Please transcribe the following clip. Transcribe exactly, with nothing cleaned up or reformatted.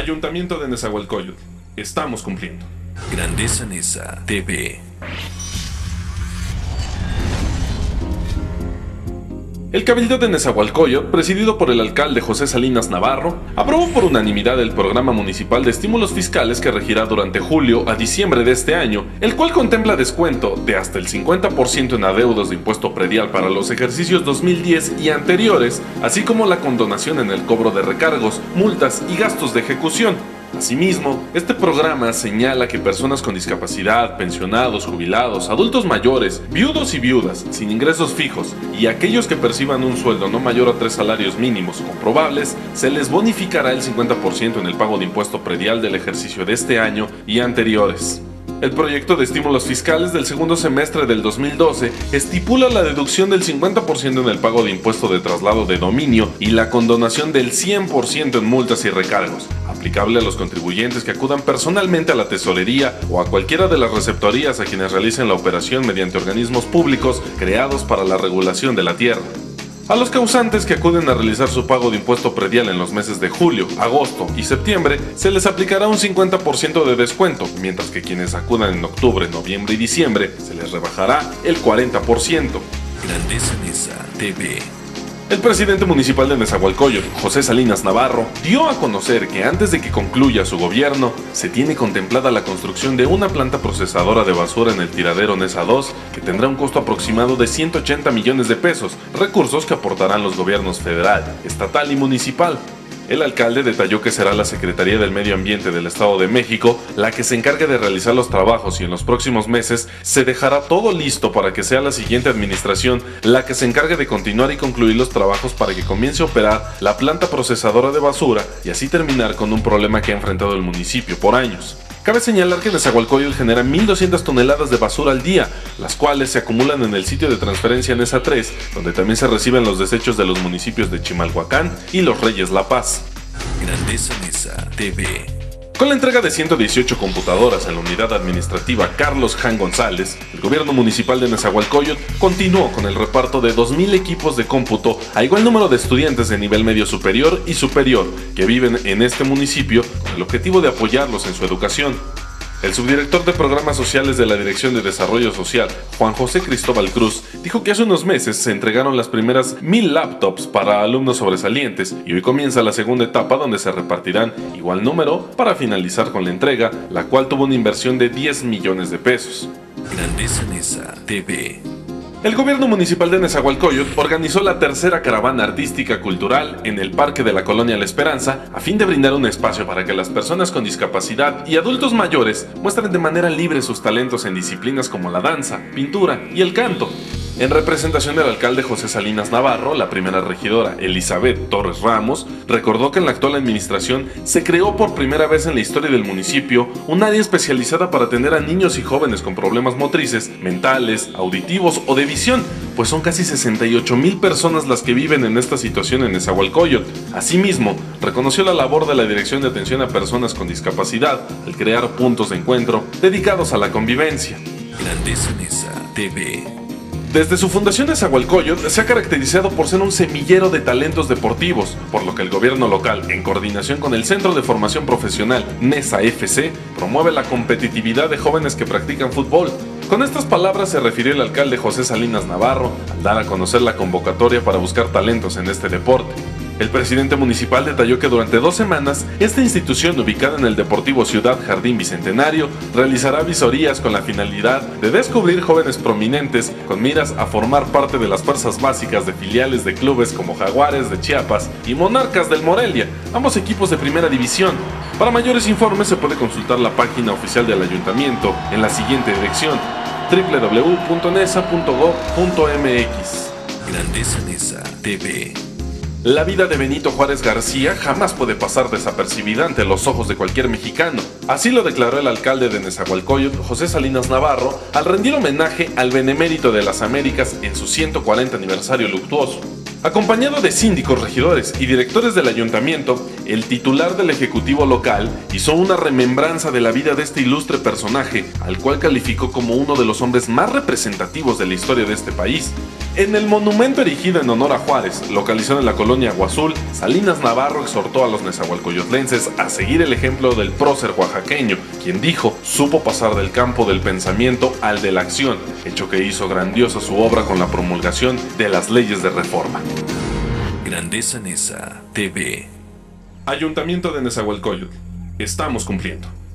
Ayuntamiento de Nezahualcóyotl. Estamos cumpliendo. Grandeza Neza T V. El Cabildo de Nezahualcóyotl, presidido por el alcalde José Salinas Navarro, aprobó por unanimidad el programa municipal de estímulos fiscales que regirá durante julio a diciembre de este año, el cual contempla descuento de hasta el cincuenta por ciento en adeudos de impuesto predial para los ejercicios dos mil diez y anteriores, así como la condonación en el cobro de recargos, multas y gastos de ejecución. Asimismo, este programa señala que personas con discapacidad, pensionados, jubilados, adultos mayores, viudos y viudas, sin ingresos fijos y aquellos que perciban un sueldo no mayor a tres salarios mínimos comprobables, se les bonificará el cincuenta por ciento en el pago de impuesto predial del ejercicio de este año y anteriores. El proyecto de estímulos fiscales del segundo semestre del dos mil doce estipula la deducción del cincuenta por ciento en el pago de impuesto de traslado de dominio y la condonación del cien por ciento en multas y recargos, aplicable a los contribuyentes que acudan personalmente a la tesorería o a cualquiera de las receptorías a quienes realicen la operación mediante organismos públicos creados para la regulación de la tierra. A los causantes que acuden a realizar su pago de impuesto predial en los meses de julio, agosto y septiembre, se les aplicará un cincuenta por ciento de descuento, mientras que quienes acudan en octubre, noviembre y diciembre, se les rebajará el cuarenta por ciento. Grandeza Neza T V. El presidente municipal de Nezahualcóyotl, José Salinas Navarro, dio a conocer que antes de que concluya su gobierno, se tiene contemplada la construcción de una planta procesadora de basura en el tiradero Neza dos, que tendrá un costo aproximado de ciento ochenta millones de pesos, recursos que aportarán los gobiernos federal, estatal y municipal. El alcalde detalló que será la Secretaría del Medio Ambiente del Estado de México la que se encargue de realizar los trabajos y en los próximos meses se dejará todo listo para que sea la siguiente administración la que se encargue de continuar y concluir los trabajos para que comience a operar la planta procesadora de basura y así terminar con un problema que ha enfrentado el municipio por años. Cabe señalar que Nezahualcóyotl genera mil doscientas toneladas de basura al día, las cuales se acumulan en el sitio de transferencia Neza tres, donde también se reciben los desechos de los municipios de Chimalhuacán y Los Reyes La Paz. Grandeza Neza T V. Con la entrega de ciento dieciocho computadoras en la unidad administrativa Carlos Jan González, el gobierno municipal de Nezahualcóyotl continuó con el reparto de dos mil equipos de cómputo a igual número de estudiantes de nivel medio superior y superior que viven en este municipio con el objetivo de apoyarlos en su educación. El subdirector de Programas Sociales de la Dirección de Desarrollo Social, Juan José Cristóbal Cruz, dijo que hace unos meses se entregaron las primeras mil laptops para alumnos sobresalientes y hoy comienza la segunda etapa donde se repartirán igual número para finalizar con la entrega, la cual tuvo una inversión de diez millones de pesos. Grandeza Neza T V. El gobierno municipal de Nezahualcóyotl organizó la tercera caravana artística cultural en el Parque de la Colonia La Esperanza a fin de brindar un espacio para que las personas con discapacidad y adultos mayores muestren de manera libre sus talentos en disciplinas como la danza, pintura y el canto. En representación del alcalde José Salinas Navarro, la primera regidora Elizabeth Torres Ramos recordó que en la actual administración se creó por primera vez en la historia del municipio un área especializada para atender a niños y jóvenes con problemas motrices, mentales, auditivos o de visión, pues son casi sesenta y ocho mil personas las que viven en esta situación en Nezahualcóyotl. Asimismo, reconoció la labor de la Dirección de Atención a Personas con Discapacidad al crear puntos de encuentro dedicados a la convivencia. Grandeza Neza T V. Desde su fundación Nezahualcóyotl se ha caracterizado por ser un semillero de talentos deportivos, por lo que el gobierno local, en coordinación con el Centro de Formación Profesional Neza F C, promueve la competitividad de jóvenes que practican fútbol. Con estas palabras se refirió el alcalde José Salinas Navarro al dar a conocer la convocatoria para buscar talentos en este deporte. El presidente municipal detalló que durante dos semanas, esta institución ubicada en el Deportivo Ciudad Jardín Bicentenario realizará visorías con la finalidad de descubrir jóvenes prominentes con miras a formar parte de las fuerzas básicas de filiales de clubes como Jaguares de Chiapas y Monarcas del Morelia, ambos equipos de primera división. Para mayores informes se puede consultar la página oficial del ayuntamiento en la siguiente dirección: doble u doble u doble u punto neza punto gob punto m x. Grandeza Neza T V. La vida de Benito Juárez García jamás puede pasar desapercibida ante los ojos de cualquier mexicano. Así lo declaró el alcalde de Nezahualcóyotl, José Salinas Navarro, al rendir homenaje al benemérito de las Américas en su ciento cuarenta aniversario luctuoso. Acompañado de síndicos, regidores y directores del ayuntamiento, el titular del ejecutivo local hizo una remembranza de la vida de este ilustre personaje, al cual calificó como uno de los hombres más representativos de la historia de este país. En el monumento erigido en honor a Juárez, localizado en la colonia Agua Azul, Salinas Navarro exhortó a los nezahualcóyotlenses a seguir el ejemplo del prócer oaxaqueño, quien dijo supo pasar del campo del pensamiento al de la acción, hecho que hizo grandiosa su obra con la promulgación de las leyes de reforma. Grandeza Nesa T V. Ayuntamiento de Nezahualcóyotl. Estamos cumpliendo.